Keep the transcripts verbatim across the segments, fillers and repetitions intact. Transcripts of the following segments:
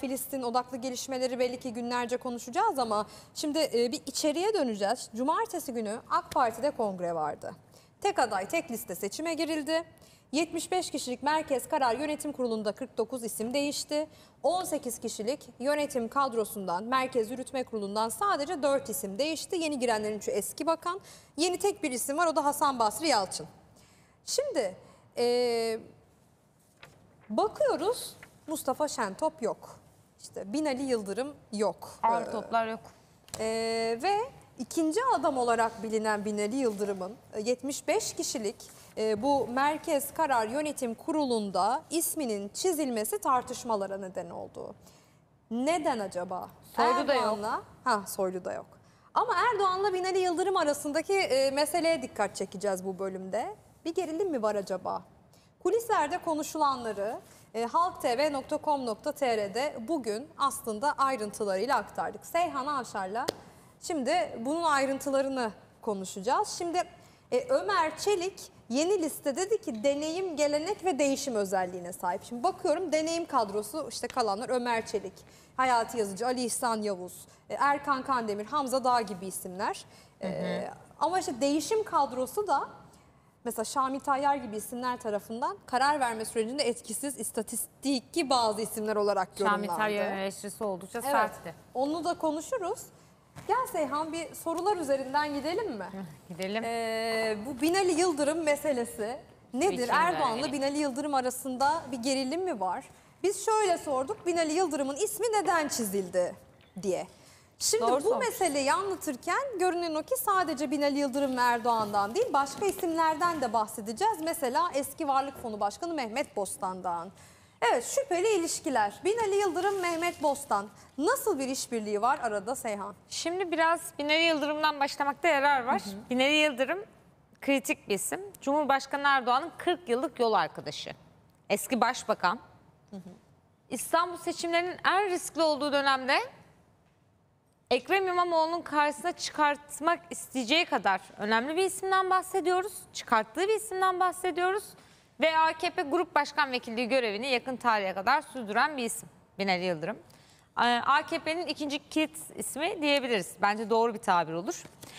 Filistin odaklı gelişmeleri belli ki günlerce konuşacağız ama şimdi e, bir içeriye döneceğiz. Cumartesi günü AK Parti'de kongre vardı. Tek aday, tek liste seçime girildi. yetmiş beş kişilik Merkez Karar Yönetim Kurulu'nda kırk dokuz isim değişti. on sekiz kişilik yönetim kadrosundan, Merkez Yürütme Kurulu'ndan sadece dört isim değişti. Yeni girenlerin üçü eski bakan. Yeni tek bir isim var, o da Hasan Basri Yalçın. Şimdi e, bakıyoruz, Mustafa Şentop yok. İşte Binali Yıldırım yok. Ağır toplar yok. E, ve ikinci adam olarak bilinen Binali Yıldırım'ın yetmiş beş kişilik e, bu Merkez Karar Yönetim Kurulu'nda isminin çizilmesi tartışmalara neden oldu. Neden acaba? Soylu da Erdoğan'la, yok. Ha, Soylu da yok. Ama Erdoğan'la Binali Yıldırım arasındaki e, meseleye dikkat çekeceğiz bu bölümde. Bir gerilim mi var acaba? Kulislerde konuşulanları e, halk t v nokta com nokta t r'de bugün aslında ayrıntılarıyla aktardık. Seyhan Avşar'la şimdi bunun ayrıntılarını konuşacağız. Şimdi e, Ömer Çelik yeni liste dedi ki deneyim, gelenek ve değişim özelliğine sahip. Şimdi bakıyorum deneyim kadrosu işte kalanlar Ömer Çelik, Hayati Yazıcı, Ali İhsan Yavuz, e, Erkan Kandemir, Hamza Dağ gibi isimler. E, hı hı. Ama işte değişim kadrosu da mesela Şamil Tayyar gibi isimler tarafından karar verme sürecinde etkisiz istatistik bazı isimler olarak yorumlandı. Şamil Tayyar'ın eleştirisi oldukça Evet, sertti. onu da konuşuruz. Gel Seyhan bir sorular üzerinden gidelim mi? Gidelim. Ee, bu Binali Yıldırım meselesi nedir? Erdoğan'la Binali Yıldırım arasında bir gerilim mi var? Biz şöyle sorduk, Binali Yıldırım'ın ismi neden çizildi diye. Şimdi Doğru bu sormuş. meseleyi anlatırken görünen o ki sadece Binali Yıldırım ve Erdoğan'dan değil başka isimlerden de bahsedeceğiz. Mesela eski Varlık Fonu Başkanı Mehmet Bostan'dan. Evet, şüpheli ilişkiler. Binali Yıldırım, Mehmet Bostan. Nasıl bir işbirliği var arada Seyhan? Şimdi biraz Binali Yıldırım'dan başlamakta yarar var. Hı hı. Binali Yıldırım kritik bir isim. Cumhurbaşkanı Erdoğan'ın kırk yıllık yol arkadaşı. Eski başbakan. Hı hı. İstanbul seçimlerinin en riskli olduğu dönemde Ekrem İmamoğlu'nun karşısına çıkartmak isteyeceği kadar önemli bir isimden bahsediyoruz. Çıkarttığı bir isimden bahsediyoruz. Ve A K P Grup Başkan Vekilliği görevini yakın tarihe kadar sürdüren bir isim Binali Yıldırım. A K P'nin ikinci kilit ismi diyebiliriz. Bence doğru bir tabir olur.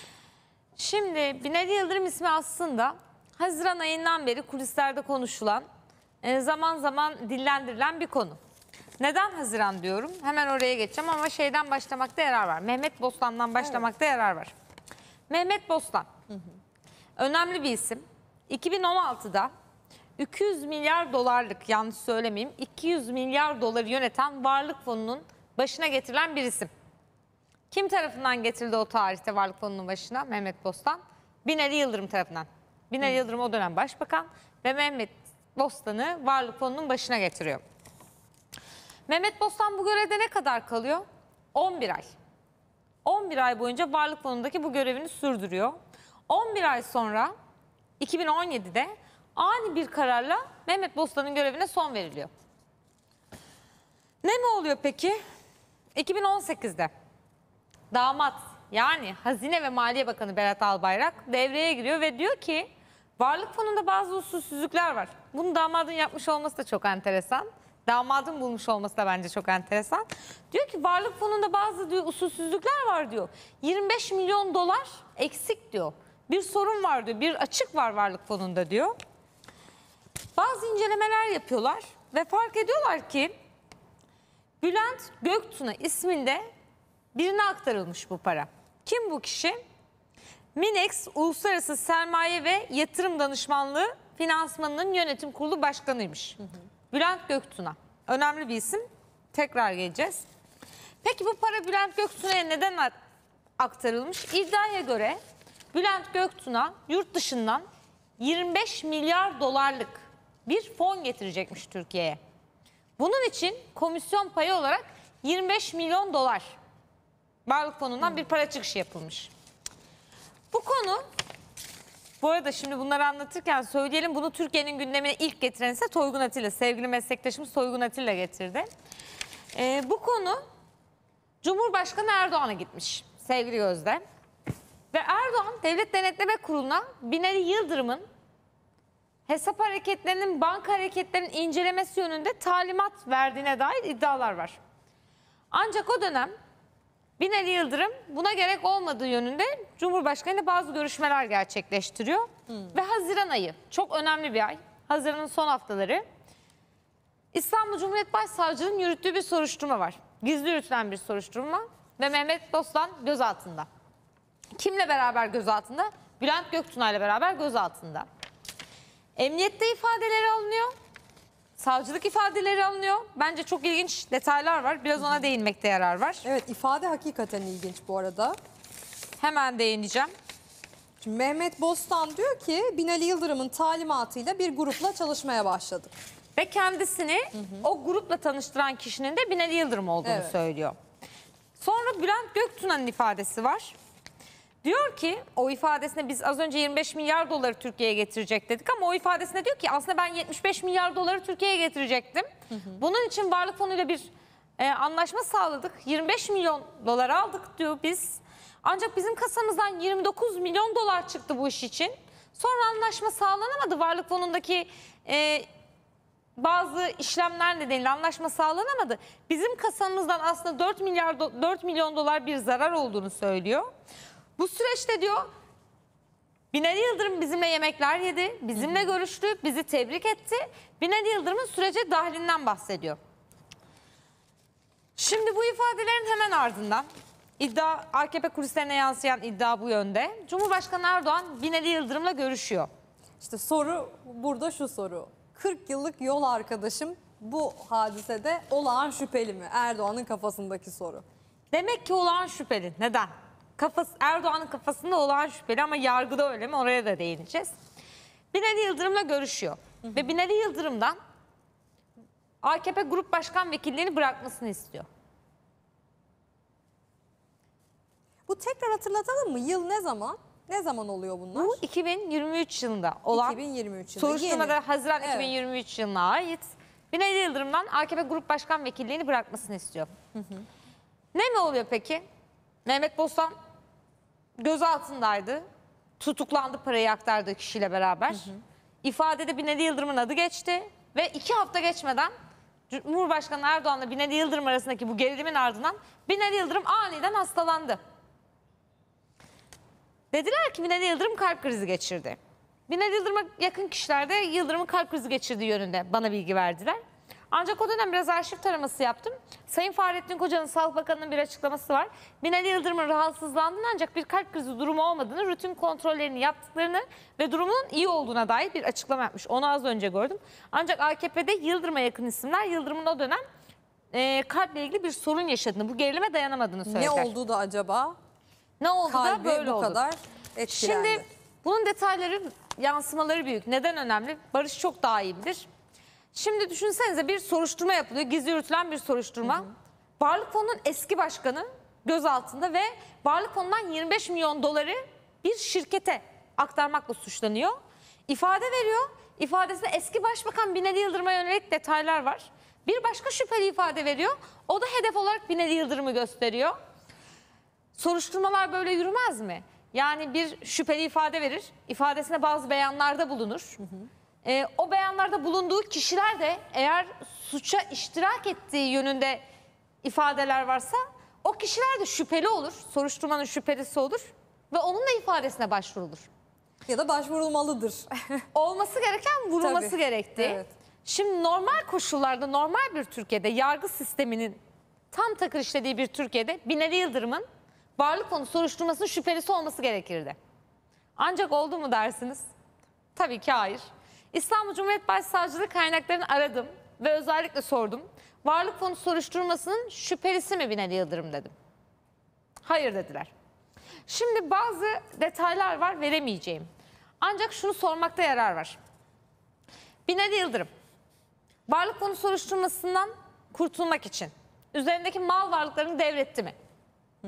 Şimdi Binali Yıldırım ismi aslında Haziran ayından beri kulislerde konuşulan, zaman zaman dillendirilen bir konu. Neden Haziran diyorum? Hemen oraya geçeceğim ama şeyden başlamakta yarar var. Mehmet Bostan'dan başlamakta evet. yarar var. Mehmet Bostan, hı hı. önemli bir isim. iki bin on altıda iki yüz milyar dolarlık, yanlış söylemeyeyim, iki yüz milyar doları yöneten Varlık Fonu'nun başına getirilen bir isim. Kim tarafından getirildi o tarihte Varlık Fonu'nun başına Mehmet Bostan? Binali Yıldırım tarafından. Binali hı. Yıldırım o dönem başbakan ve Mehmet Bostan'ı Varlık Fonu'nun başına getiriyor. Mehmet Bostan bu görevde ne kadar kalıyor? on bir ay. on bir ay boyunca Varlık Fonu'ndaki bu görevini sürdürüyor. on bir ay sonra iki bin on yedide ani bir kararla Mehmet Bostan'ın görevine son veriliyor. Ne mi oluyor peki? iki bin on sekizde damat yani Hazine ve Maliye Bakanı Berat Albayrak devreye giriyor ve diyor ki Varlık Fonu'nda bazı usulsüzlükler var. Bunu damadın yapmış olması da çok enteresan. Damadın bulmuş olması da bence çok enteresan. Diyor ki Varlık Fonu'nda bazı diyor, usulsüzlükler var diyor. yirmi beş milyon dolar eksik diyor. Bir sorun var diyor. Bir açık var Varlık Fonu'nda diyor. Bazı incelemeler yapıyorlar ve fark ediyorlar ki Bülent Göktuna isminde birine aktarılmış bu para. Kim bu kişi? Minex Uluslararası Sermaye ve Yatırım Danışmanlığı Finansmanı'nın yönetim kurulu başkanıymış. Hı hı. Bülent Göktuna. Önemli bir isim. Tekrar geleceğiz. Peki bu para Bülent Göktuna'ya neden aktarılmış? İddiaya göre Bülent Göktuna yurt dışından yirmi beş milyar dolarlık bir fon getirecekmiş Türkiye'ye. Bunun için komisyon payı olarak yirmi beş milyon dolar Varlık Fonu'ndan hmm. bir para çıkışı yapılmış. Bu konu, bu arada şimdi bunları anlatırken söyleyelim, bunu Türkiye'nin gündemine ilk getiren ise Toygun Atilla, sevgili meslektaşımız Toygun Atilla getirdi. Ee, bu konu Cumhurbaşkanı Erdoğan'a gitmiş sevgili Gözde. Ve Erdoğan Devlet Denetleme Kurulu'na Binali Yıldırım'ın hesap hareketlerinin, banka hareketlerinin incelemesi yönünde talimat verdiğine dair iddialar var. Ancak o dönem Binali Yıldırım buna gerek olmadığı yönünde Cumhurbaşkanı'yla bazı görüşmeler gerçekleştiriyor. Hmm. Ve Haziran ayı çok önemli bir ay. Haziran'ın son haftaları. İstanbul Cumhuriyet Başsavcılığı'nın yürüttüğü bir soruşturma var. Gizli yürütülen bir soruşturma ve Mehmet Bostan gözaltında. Kimle beraber gözaltında? Bülent Göktuğ ile beraber gözaltında. Emniyette ifadeleri alınıyor. Savcılık ifadeleri alınıyor. Bence çok ilginç detaylar var. Biraz ona değinmekte yarar var. Evet, ifade hakikaten ilginç bu arada. Hemen değineceğim. Şimdi Mehmet Bostan diyor ki Binali Yıldırım'ın talimatıyla bir grupla çalışmaya başladık. Ve kendisini hı hı. o grupla tanıştıran kişinin de Binali Yıldırım olduğunu evet. söylüyor. Sonra Bülent Göktuğ'un ifadesi var. Diyor ki o ifadesine biz az önce yirmi beş milyar doları Türkiye'ye getirecek dedik ama o ifadesine diyor ki aslında ben yetmiş beş milyar doları Türkiye'ye getirecektim. Hı hı. Bunun için Varlık Fonu'yla bir e, anlaşma sağladık. yirmi beş milyon dolar aldık diyor biz. Ancak bizim kasamızdan yirmi dokuz milyon dolar çıktı bu iş için. Sonra anlaşma sağlanamadı. Varlık Fonu'ndaki e, bazı işlemler nedeniyle anlaşma sağlanamadı. Bizim kasamızdan aslında dört milyar dört milyon dolar bir zarar olduğunu söylüyor. Bu süreçte diyor Binali Yıldırım bizimle yemekler yedi, bizimle hı hı. görüştü, bizi tebrik etti. Binali Yıldırım'ın sürece dahilinden bahsediyor. Şimdi bu ifadelerin hemen ardından iddia A K P kulislerine yansıyan iddia bu yönde. Cumhurbaşkanı Erdoğan Binali Yıldırım'la görüşüyor. İşte soru burada şu soru. kırk yıllık yol arkadaşım bu hadisede olağan şüpheli mi? Erdoğan'ın kafasındaki soru. Demek ki olağan şüpheli. Neden? Kafası, Erdoğan'ın kafasında olağan şüpheli ama yargıda öyle mi? Oraya da değineceğiz. Binali Yıldırım'la görüşüyor. Hı hı. Ve Binali Yıldırım'dan A K P Grup Başkan Vekilliğini bırakmasını istiyor. Bu tekrar hatırlatalım mı? Yıl ne zaman? Ne zaman oluyor bunlar? Bu iki bin yirmi üç yılında olan iki bin yirmi üç yılında. Soruşturmada Haziran evet. iki bin yirmi üç yılına ait. Binali Yıldırım'dan A K P Grup Başkan Vekilliğini bırakmasını istiyor. Hı hı. Ne mi oluyor peki? Mehmet Bostan gözaltındaydı. Tutuklandı, parayı aktardığı kişiyle beraber. Hı hı. İfadede Binali Yıldırım'ın adı geçti. Ve iki hafta geçmeden Cumhurbaşkanı Erdoğan'la Binali Yıldırım arasındaki bu gerilimin ardından Binali Yıldırım aniden hastalandı. Dediler ki Binali Yıldırım kalp krizi geçirdi. Binali Yıldırım'a yakın kişiler de Yıldırım'ın kalp krizi geçirdiği yönünde bana bilgi verdiler. Ancak o dönem biraz arşiv taraması yaptım. Sayın Fahrettin Koca'nın Sağlık Bakanı'nın bir açıklaması var. Binali Yıldırım'ın rahatsızlandığını ancak bir kalp krizi durumu olmadığını, rutin kontrollerini yaptıklarını ve durumunun iyi olduğuna dair bir açıklama yapmış. Onu az önce gördüm. Ancak A K P'de Yıldırım'a yakın isimler Yıldırım'ın o dönem e, kalple ilgili bir sorun yaşadığını, bu gerilime dayanamadığını söylediler. Ne oldu da acaba? Ne oldu Kalbi da böyle bu oldu. kadar etkilendi. Şimdi bunun detayları, yansımaları büyük. Neden önemli? Barış çok daha iyi bilir. Şimdi düşünsenize bir soruşturma yapılıyor. Gizli yürütülen bir soruşturma. Hı hı. Varlık Fonu'nun eski başkanı gözaltında ve Varlık Fonu'ndan yirmi beş milyon doları bir şirkete aktarmakla suçlanıyor. İfade veriyor. İfadesinde eski başbakan Binali Yıldırım'a yönelik detaylar var. Bir başka şüpheli ifade veriyor. O da hedef olarak Binali Yıldırım'ı gösteriyor. Soruşturmalar böyle yürümez mi? Yani bir şüpheli ifade verir, ifadesine bazı beyanlarda bulunur. Hı hı. E, o beyanlarda bulunduğu kişiler de eğer suça iştirak ettiği yönünde ifadeler varsa o kişiler de şüpheli olur, soruşturmanın şüphelisi olur ve onun da ifadesine başvurulur. Ya da başvurulmalıdır. Olması gereken vurulması Tabii. gerektiği. Evet. Şimdi normal koşullarda, normal bir Türkiye'de, yargı sisteminin tam takır işlediği bir Türkiye'de Binali Yıldırım'ın Varlık Fonu soruşturmasının şüphelisi olması gerekirdi. Ancak oldu mu dersiniz? Tabii ki hayır. İstanbul Cumhuriyet Başsavcılığı kaynaklarını aradım ve özellikle sordum. Varlık Fonu soruşturmasının şüphelisi mi Binali Yıldırım dedim. Hayır dediler. Şimdi bazı detaylar var veremeyeceğim. Ancak şunu sormakta yarar var. Binali Yıldırım, Varlık Fonu soruşturmasından kurtulmak için üzerindeki mal varlıklarını devretti mi? Hmm.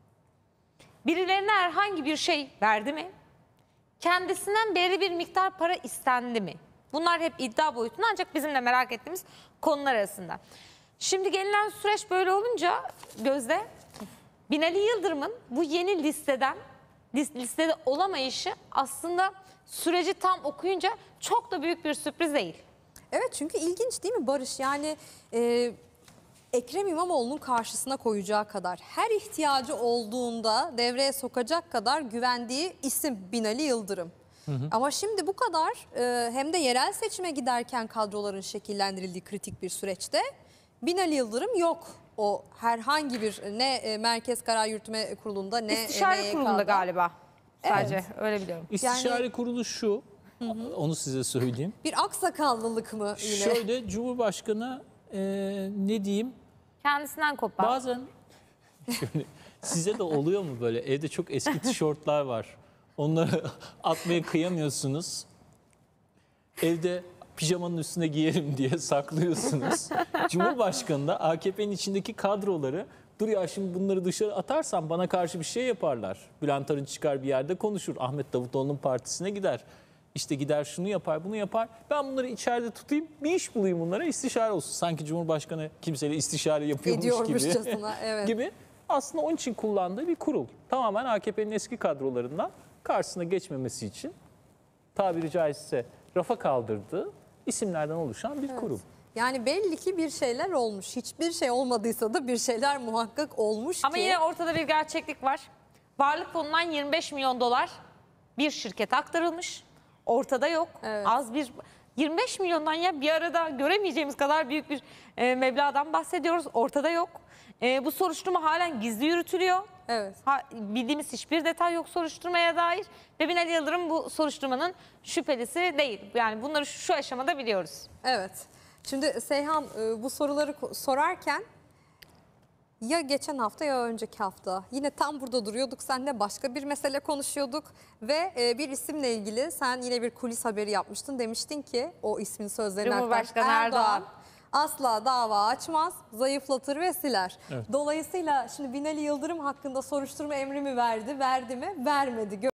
Birilerine herhangi bir şey verdi mi? Kendisinden belirli bir miktar para istendi mi? Bunlar hep iddia boyutunda ancak bizim de merak ettiğimiz konular arasında. Şimdi gelinen süreç böyle olunca Gözde, Binali Yıldırım'ın bu yeni listeden listede olamayışı aslında süreci tam okuyunca çok da büyük bir sürpriz değil. Evet, çünkü ilginç değil mi Barış? Yani e, Ekrem İmamoğlu'nun karşısına koyacağı kadar, her ihtiyacı olduğunda devreye sokacak kadar güvendiği isim Binali Yıldırım. Hı hı. Ama şimdi bu kadar e, hem de yerel seçime giderken kadroların şekillendirildiği kritik bir süreçte Binali Yıldırım yok. O herhangi bir ne e, Merkez Karar Yürütme Kurulu'nda ne İstişare M Y K'da. kurulunda galiba. Sadece Evet. öyle biliyorum. İstişare Yani- kurulu şu, hı hı. onu size söyleyeyim. Bir aksakallılık mı yine? Şöyle Cumhurbaşkanı e, ne diyeyim, Kendisinden kopar. bazen şöyle, size de oluyor mu böyle evde çok eski tişörtler var. Onları atmaya kıyamıyorsunuz. Evde pijamanın üstüne giyerim diye saklıyorsunuz. Cumhurbaşkanı da A K P'nin içindeki kadroları, dur ya şimdi bunları dışarı atarsam bana karşı bir şey yaparlar. Bülent Arınç çıkar bir yerde konuşur. Ahmet Davutoğlu'nun partisine gider. İşte gider şunu yapar, bunu yapar. Ben bunları içeride tutayım, bir iş bulayım bunlara, istişare olsun. Sanki Cumhurbaşkanı kimseyle istişare yapıyormuş gibi. Ediyormuşçasına, evet. gibi. Aslında onun için kullandığı bir kurul. Tamamen A K P'nin eski kadrolarından karşısına geçmemesi için, tabiri caizse rafa kaldırdığı isimlerden oluşan bir kurul. Yani belli ki bir şeyler olmuş. Hiçbir şey olmadıysa da bir şeyler muhakkak olmuş Ama ki. yine ortada bir gerçeklik var. Varlık fonundan yirmi beş milyon dolar bir şirkete aktarılmış. Ortada yok. Evet. Az bir yirmi beş milyondan ya bir arada göremeyeceğimiz kadar büyük bir e, meblağdan bahsediyoruz. Ortada yok. E, bu soruşturma halen gizli yürütülüyor. Evet. Ha, bildiğimiz hiçbir detay yok soruşturmaya dair. Ve Binali Yıldırım bu soruşturmanın şüphelisi değil. Yani bunları şu, şu aşamada biliyoruz. Evet. Şimdi Seyhan e, bu soruları ko- sorarken ya geçen hafta ya önceki hafta yine tam burada duruyorduk. Seninle başka bir mesele konuşuyorduk ve e, bir isimle ilgili sen yine bir kulis haberi yapmıştın. Demiştin ki o ismin sözlerini Cumhurbaşkanı aktar. Erdoğan asla dava açmaz, zayıflatır ve siler. Evet. Dolayısıyla şimdi Binali Yıldırım hakkında soruşturma emri mi verdi, verdi mi, vermedi.